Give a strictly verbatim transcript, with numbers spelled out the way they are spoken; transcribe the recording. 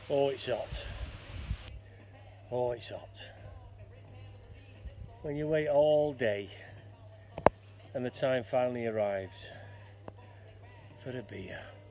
Oh, it's hot. Oh, it's hot. When you wait all day and the time finally arrives for a beer.